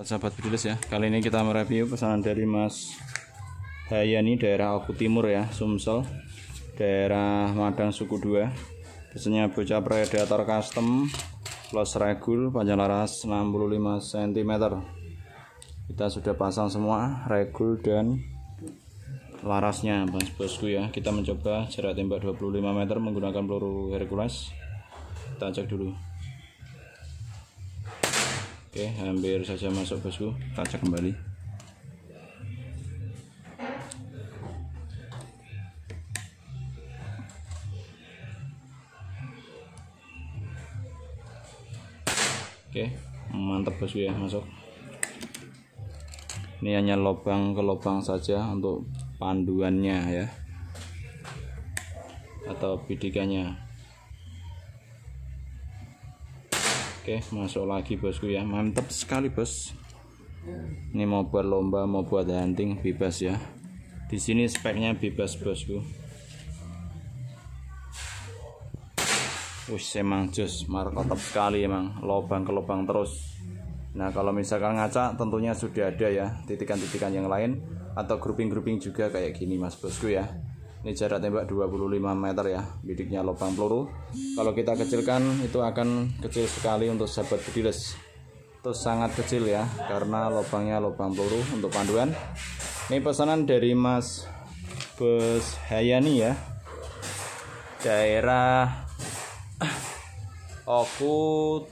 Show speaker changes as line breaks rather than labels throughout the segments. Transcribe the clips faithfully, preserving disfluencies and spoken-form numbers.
Sahabat Bediles ya, kali ini kita mereview pesanan dari Mas Hayani daerah Oku Timur ya, Sumsel, daerah Madang Suku dua. Pesannya bocah predator custom plus regul, panjang laras enam puluh lima sentimeter. Kita sudah pasang semua regul dan larasnya Mas bosku ya. Kita mencoba jarak tembak dua puluh lima meter menggunakan peluru Hercules. Kita cek dulu. Oke, hampir saja masuk bosku. Kita cek kembali. Oke, mantap bosku ya, masuk. Ini hanya lubang ke lubang saja untuk panduannya ya, atau bidikannya. Oke, masuk lagi bosku ya, mantap sekali bos. Ini mau buat lomba, mau buat hunting bebas ya. Di sini speknya bebas bosku. Wih, emang jos, markotop sekali emang, lubang ke lubang terus. Nah kalau misalkan ngaca tentunya sudah ada ya titikan-titikan yang lain atau grouping-grouping juga kayak gini mas bosku ya. Ini jarak tembak dua puluh lima meter ya, bidiknya lubang peluru. Kalau kita kecilkan itu akan kecil sekali untuk sahabat Bediles. Itu sangat kecil ya, karena lubangnya lubang peluru untuk panduan. Ini pesanan dari Mas Bos Hayani ya, daerah Oku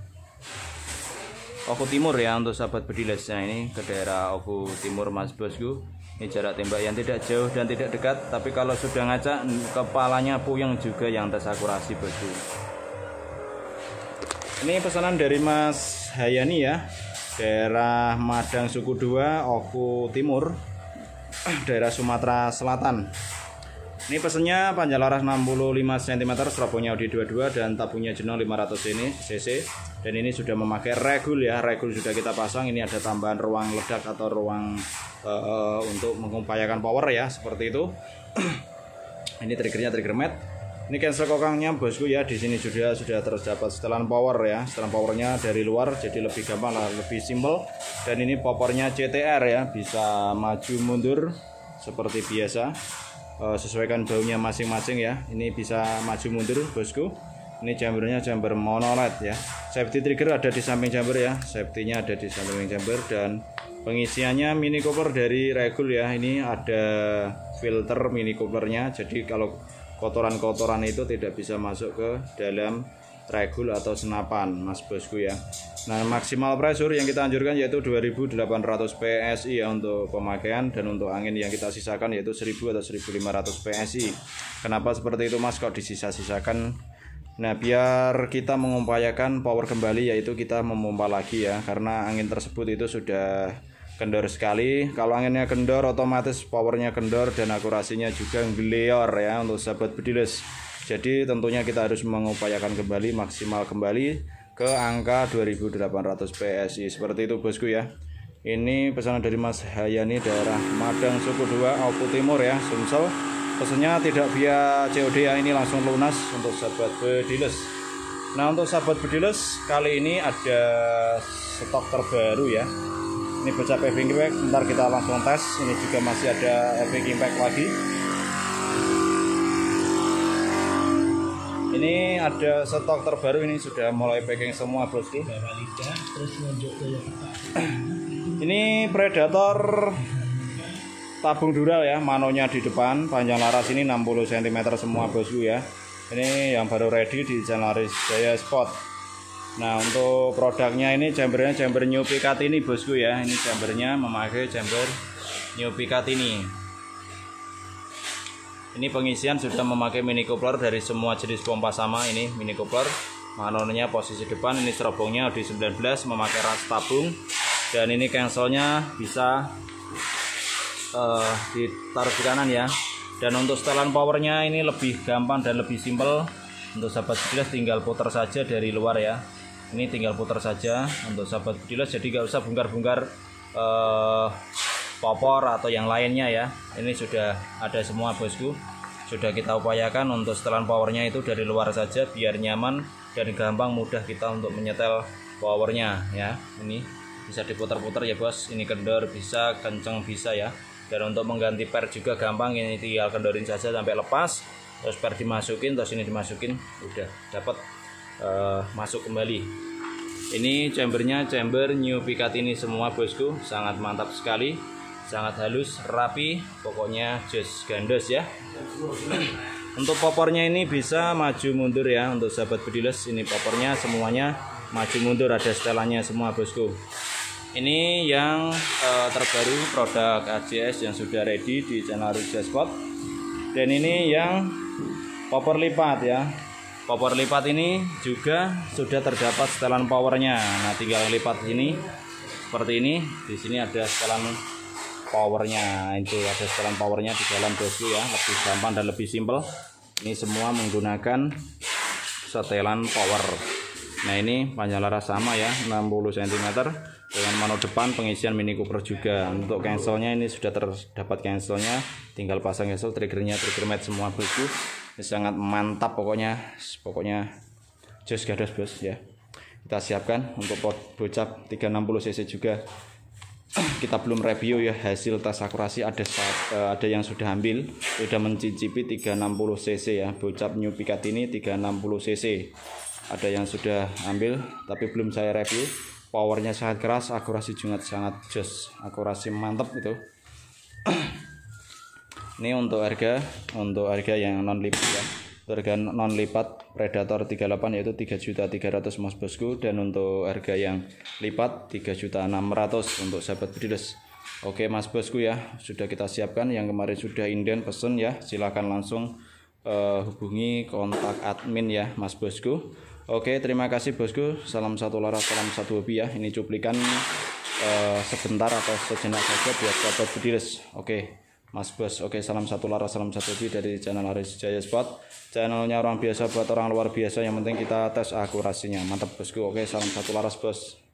Oku Timur ya, untuk sahabat Bediles. Nah ini ke daerah Oku Timur mas bosku. Ini jarak tembak yang tidak jauh dan tidak dekat, tapi kalau sudah ngacak kepalanya puyeng juga yang tes akurasi bosku. Ini pesanan dari Mas Hayani ya, daerah Madang Suku dua, Oku Timur, daerah Sumatera Selatan. Ini pesannya panjang laras enam puluh lima sentimeter, serabungnya Audi dua puluh dua dan tabungnya Jenong lima ratus cc. Dan ini sudah memakai regul ya, regul sudah kita pasang. Ini ada tambahan ruang ledak atau ruang uh, untuk mengupayakan power ya, seperti itu. Ini triggernya trigger mat. Ini cancel kokangnya bosku ya, di sini sudah sudah terdapat setelan power ya, setelan powernya dari luar jadi lebih gampang lah, lebih simple. Dan ini popornya C T R ya, bisa maju mundur seperti biasa. Uh, sesuaikan baunya masing-masing ya. Ini bisa maju mundur bosku. Ini jambernya jamber monoled ya. Safety trigger ada di samping jamber ya. Safety-nya ada di samping jamber. Dan pengisiannya mini coupler dari regul ya. Ini ada filter mini couplernya. Jadi kalau kotoran-kotoran itu tidak bisa masuk ke dalam regul atau senapan mas bosku ya. Nah maksimal pressure yang kita anjurkan yaitu dua ribu delapan ratus P S I ya untuk pemakaian, dan untuk angin yang kita sisakan yaitu seribu atau seribu lima ratus P S I. Kenapa seperti itu mas kok disisa-sisakan? Nah biar kita mengupayakan power kembali, yaitu kita memompa lagi ya, karena angin tersebut itu sudah kendor sekali. Kalau anginnya kendor otomatis powernya kendor dan akurasinya juga ngeleor ya untuk sahabat Bediles. Jadi tentunya kita harus mengupayakan kembali, maksimal kembali ke angka dua ribu delapan ratus P S I. Seperti itu bosku ya. Ini pesanan dari Mas Hayani daerah Madang Suku dua, Oku Timur ya, Sumsel. Pesannya tidak via C O D ya, ini langsung lunas untuk sahabat Bediles. Nah untuk sahabat Bediles kali ini ada stok terbaru ya. Ini bocah paving pack, ntar kita langsung tes. Ini juga masih ada paving pack lagi. Ini ada stok terbaru, ini sudah mulai packing semua bosku. Ini predator tabung dural ya, manonya di depan, panjang laras ini enam puluh sentimeter semua bosku ya. Ini yang baru ready di Janaris Jaya Sport. Nah untuk produknya ini chambernya chamber New Picatinny bosku ya. Ini chambernya memakai chamber New Picatinny. Ini pengisian sudah memakai mini coupler dari semua jenis pompa sama. Ini mini coupler, manonya posisi depan. Ini serobongnya Audi sembilan belas memakai ras tabung. Dan ini cancelnya bisa uh, ditaruh di kanan ya. Dan untuk setelan powernya ini lebih gampang dan lebih simple. Untuk sahabat Bediles tinggal putar saja dari luar ya. Ini tinggal putar saja untuk sahabat Bediles, jadi nggak usah bongkar-bongkar uh, popor atau yang lainnya ya. Ini sudah ada semua bosku. Sudah kita upayakan untuk setelan powernya itu dari luar saja biar nyaman dan gampang mudah kita untuk menyetel powernya ya. Ini bisa diputar-putar ya bos. Ini kendor bisa, kenceng bisa ya. Dan untuk mengganti per juga gampang, ini tinggal kendorin saja sampai lepas, terus per dimasukin, terus ini dimasukin, udah dapat uh, masuk kembali. Ini chambernya chamber new Picatinny semua bosku, sangat mantap sekali, sangat halus, rapi, pokoknya jos gandos ya. Untuk popornya ini bisa maju mundur ya, untuk sahabat bediles ini popornya semuanya maju mundur, ada setelannya semua bosku. Ini yang uh, terbaru produk A J S yang sudah ready di channel J Spot. Dan ini yang popor lipat ya. Popor lipat ini juga sudah terdapat setelan powernya. Nah, tinggal lipat ini seperti ini. Di sini ada setelan powernya, itu ada setelan powernya di dalam bosku ya, lebih gampang dan lebih simpel. Ini semua menggunakan setelan power. Nah, ini panjang laras sama ya, enam puluh sentimeter dengan mano depan pengisian Mini Cooper juga. Untuk cancelnya ini sudah terdapat cancelnya, tinggal pasang cancel, triggernya trigger mat semua bosku. Ini sangat mantap pokoknya, pokoknya jos gados bos ya. Kita siapkan untuk bocap tiga enam puluh cc juga. Kita belum review ya hasil tes akurasi, ada ada yang sudah ambil, sudah mencicipi tiga enam puluh cc ya, bocap new Picatinny tiga enam puluh cc. Ada yang sudah ambil tapi belum saya review. Powernya sangat keras, akurasi juga sangat jos, akurasi mantap itu. Ini untuk harga, untuk harga yang non lipat ya. Harga non lipat Predator tiga puluh delapan yaitu tiga juta tiga ratus ribu mas bosku, dan untuk harga yang lipat tiga juta enam ratus ribu untuk sahabat bediles. Oke mas bosku ya, sudah kita siapkan. Yang kemarin sudah inden pesen ya, silahkan langsung uh, hubungi kontak admin ya mas bosku. Oke, terima kasih bosku. Salam satu laras, salam satu hobi ya. Ini cuplikan uh, sebentar atau sejenak saja buat sahabat bediles. Oke mas bos, oke, salam satu laras, salam satu hobi dari channel Aris Jaya Spot. Channelnya orang biasa buat orang luar biasa, yang penting kita tes akurasinya. Mantap bosku. Oke, salam satu laras bos.